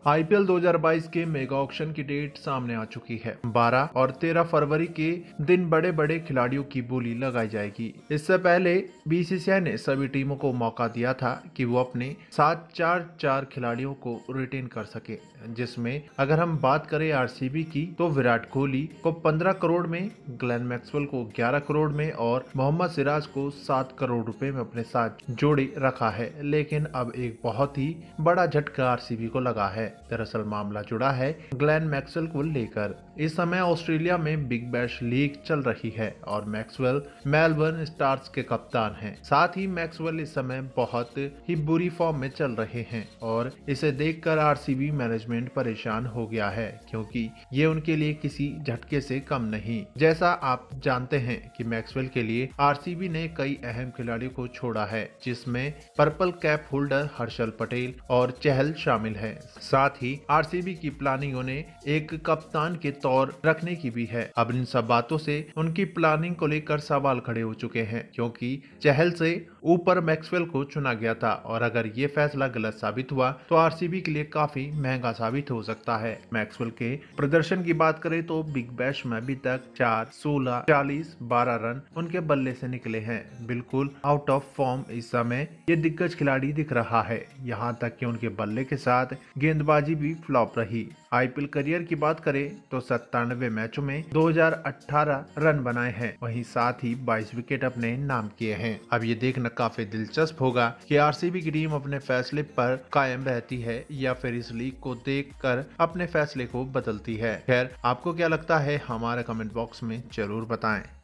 IPL 2022 के mega auction की date सामने आ चुकी है। 12 और 13 फरवरी के दिन बड़े बड़े खिलाड़ियों की बोली लगाई जाएगी। इससे पहले बीसीसीआई ने सभी टीमों को मौका दिया था कि वो अपने साथ चार खिलाड़ियों को रिटेन कर सके, जिसमें अगर हम बात करें आरसीबी की तो विराट कोहली को 15 करोड़ में, ग्लेन मैक्सवेल को 11 करोड़ में और मोहम्मद सिराज को 7 करोड़ रुपए में अपने साथ जोड़े रखा है। लेकिन अब एक बहुत ही बड़ा झटका आरसीबी को लगा है। दरअसल मामला जुड़ा है ग्लेन मैक्सवेल को लेकर। इस समय ऑस्ट्रेलिया में बिग बैश लीग चल रही है और मैक्सवेल मेलबर्न स्टार्स के कप्तान हैं। साथ ही मैक्सवेल इस समय बहुत ही बुरी फॉर्म में चल रहे हैं और इसे देखकर आरसीबी मैनेजमेंट परेशान हो गया है, क्योंकि ये उनके लिए किसी झटके से कम नहीं। जैसा आप जानते हैं कि मैक्सवेल के लिए आरसीबी ने कई अहम खिलाड़ियों को छोड़ा है, जिसमें purple cap holder Harshal Patel और चहल शामिल है। साथ ही आरसीबी की प्लानिंग उन्हें एक कप्तान के तौर रखने की भी है। अब इन सब बातों से उनकी प्लानिंग को लेकर सवाल खड़े हो चुके हैं, क्योंकि चहल से ऊपर मैक्सवेल को चुना गया था और अगर ये फैसला गलत साबित हुआ तो आरसीबी के लिए काफी महंगा साबित हो सकता है। मैक्सवेल के प्रदर्शन की बात करें तो बिग बैश में अभी तक 4, 16, 40, 12 रन उनके बल्ले से निकले हैं। बिल्कुल आउट ऑफ फॉर्म इस समय ये दिग्गज खिलाड़ी दिख रहा है। यहाँ तक कि उनके बल्ले के साथ गेंदबाजी भी फ्लॉप रही। आईपीएल करियर की बात करें तो 97 मैचों में 2018 रन बनाए हैं, वहीं साथ ही 22 विकेट अपने नाम किए हैं। अब ये देखना काफी दिलचस्प होगा कि आरसीबी की टीम अपने फैसले पर कायम रहती है या फिर इस लीग को देखकर अपने फैसले को बदलती है। खैर, आपको क्या लगता है हमारे कमेंट बॉक्स में जरूर बताएं।